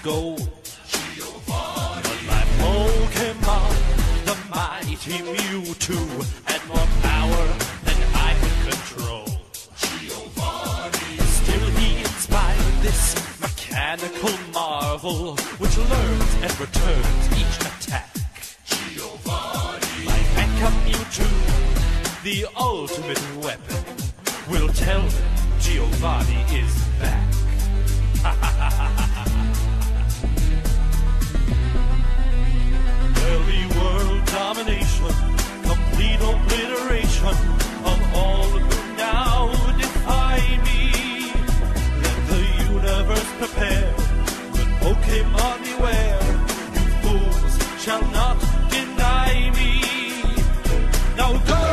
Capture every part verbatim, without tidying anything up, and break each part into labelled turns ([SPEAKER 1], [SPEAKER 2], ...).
[SPEAKER 1] gold. But my Pokemon, the mighty Mewtwo, had more power than I could control. Still he inspired this mechanical marvel, which learns and returns each attack. My backup Mewtwo, the ultimate weapon, will tell them Giovanni is back. There'll be world domination, complete obliteration of all who now defy me. Let the universe prepare, but Pokemon beware. You fools shall not deny me. Now go!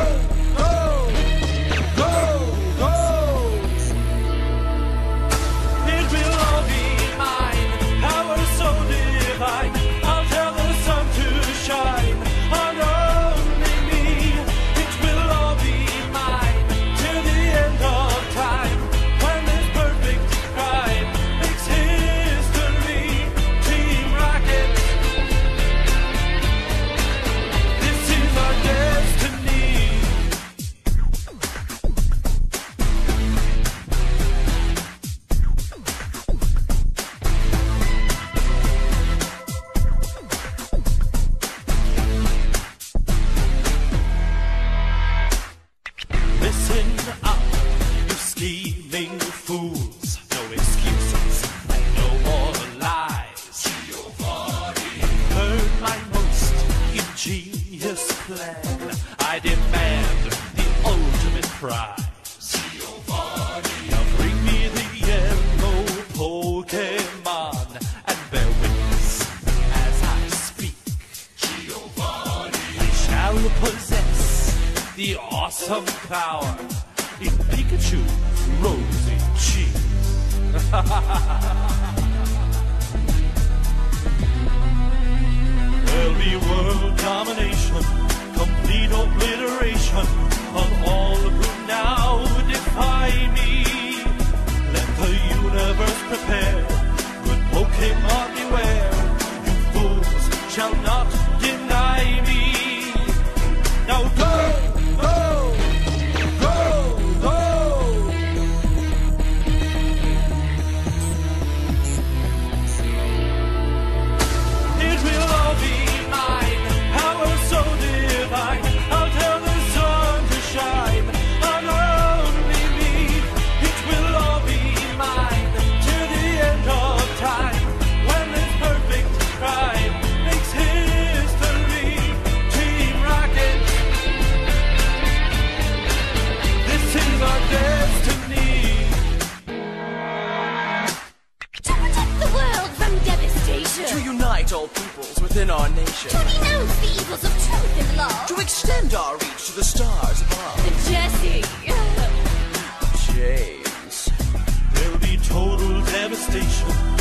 [SPEAKER 1] Listen up, you scheming fools. No excuses and no more lies. Giovanni, heard my most ingenious plan. I demand the ultimate prize. Giovanni, now bring me the yellow Pokemon and bear witness as I speak. Giovanni, I shall possess the awesome power in Pikachu's rosy cheek. There'll be world domination, complete obliteration of all who now defy me. Let the universe prepare, good Pokemon beware. You fools shall not deny me. Now go!
[SPEAKER 2] To unite all peoples within our nation.
[SPEAKER 3] To denounce the evils of truth and love.
[SPEAKER 2] To extend our reach to the stars above.
[SPEAKER 3] Jesse.
[SPEAKER 2] James.
[SPEAKER 1] There'll be total devastation,